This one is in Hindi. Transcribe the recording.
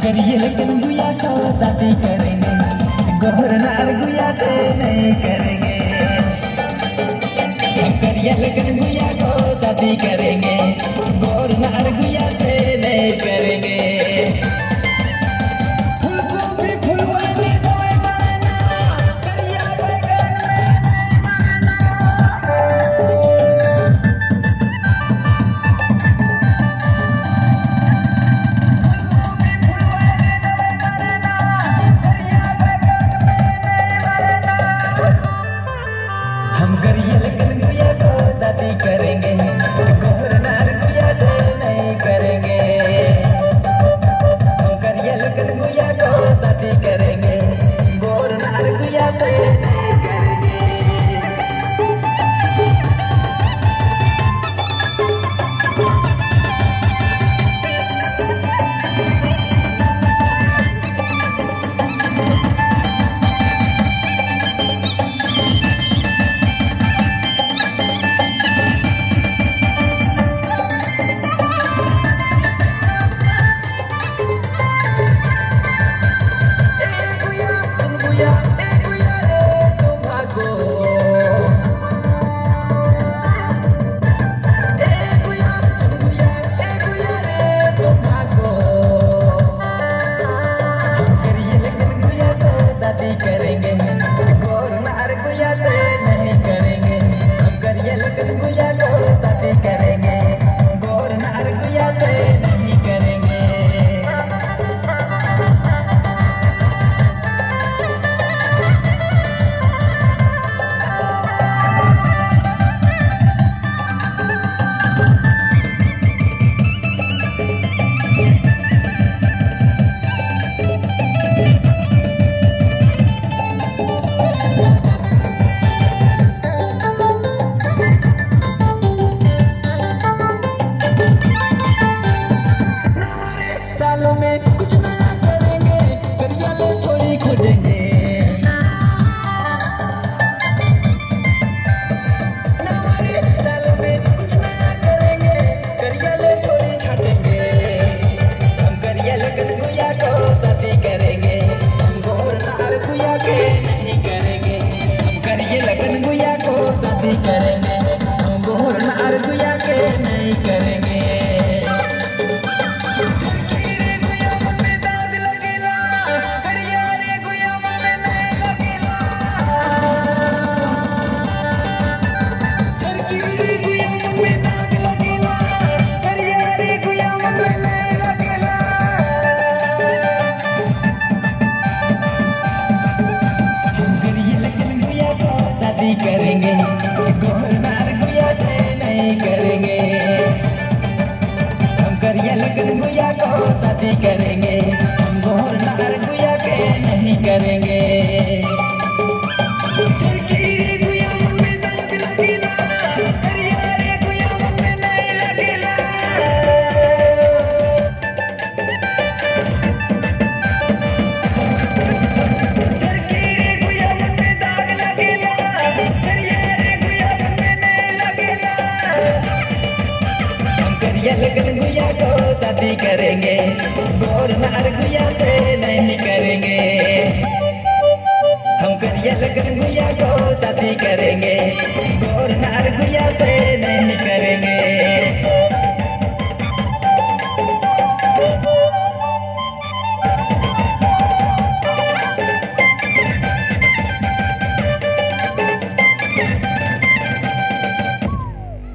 करिए लेकिन गुया को शादी करेंगे, गोहर नार गुया से नहीं करेंगे। हम करिए लेकिन गुया को शादी करेंगे, गोहर नार गुया से नहीं करेंगे। हम करिए लेकिन गुया को शादी करेंगे, गोहर नार गुया से नहीं करेंगे। हम करिए लेकिन गुया को शादी करेंगे, गोहर नार गुया से नहीं करेंगे। करेंगे गोहर नार गुया से नहीं करेंगे। हम करिए लेकिन गुया को शादी करेंगे, गोहर नार गुया से नहीं करेंगे। सालों में कुछ नया करेंगे, करिया ले थोड़ी खोजेंगे। सालों में कुछ नया करेंगे, करिया ले थोड़ी छाटेंगे। हम करिया लेकिन गुया को शादी करेंगे, हम गोहर नार गुया के नहीं करेंगे। हम करिए लेकिन गुया को शादी करेंगे, हम गोहर नार गुया के नहीं करेंगे। शादी करेंगे, गोहर नार गुया से नहीं करेंगे। हम करिए लेकिन गुया को शादी करेंगे, हम गोहर नार गुया के नहीं करेंगे। लेकिन गुया को शादी करेंगे, गोहर नार गुया से नहीं करेंगे। हम करिए लेकिन गुया को शादी करेंगे, गोहर नार गुया से नहीं करेंगे।